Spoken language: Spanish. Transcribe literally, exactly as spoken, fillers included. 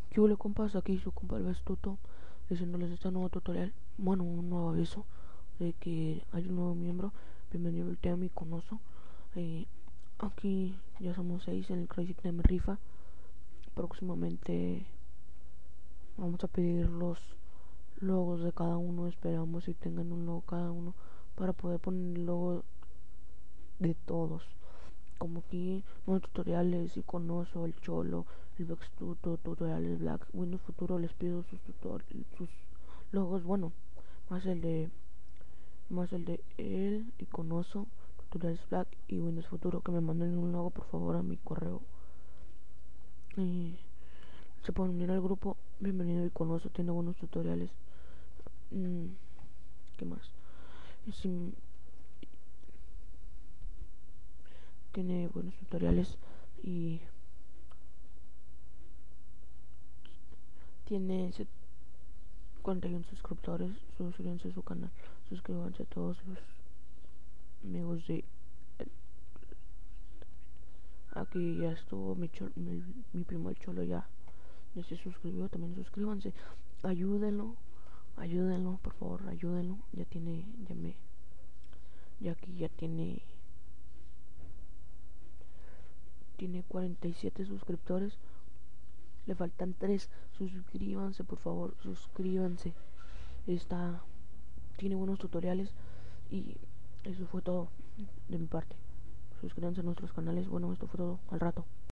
¿Qué huele, compas? Aquí su compa el Bestuto, diciéndoles este nuevo tutorial, bueno, un nuevo aviso de que hay un nuevo miembro. Bienvenido al Team Iconoso. Eh, aquí ya somos seis en el Crazy Time Rifa. Próximamente vamos a pedir los logos de cada uno. Esperamos si tengan un logo cada uno para poder poner el logo de todos. Como aquí nuevos tutoriales, Iconoso, el Cholo, el Bextuto, tutoriales Black, Windows Futuro. Les pido sus tutor sus logos, bueno, más el de más el de el Iconoso, tutoriales Black y Windows Futuro, que me manden un logo por favor a mi correo. Y se pueden unir al grupo. Bienvenido Iconoso, tiene buenos tutoriales. Mm, ¿Qué más? Si, tiene buenos tutoriales y tiene cuarenta y uno suscriptores. Suscríbanse a su canal, suscríbanse a todos los amigos de aquí. Ya estuvo mi, cholo, mi, mi primo el Cholo, ya, ya se suscribió. También suscríbanse, ayúdenlo, ayúdenlo, por favor, ayúdenlo. Ya tiene, ya me, ya aquí ya tiene, tiene cuarenta y siete suscriptores. Le faltan tres. Suscríbanse, por favor, suscríbanse. Está, tiene buenos tutoriales. Y eso fue todo de mi parte. Suscríbanse a nuestros canales. Bueno, esto fue todo. Al rato.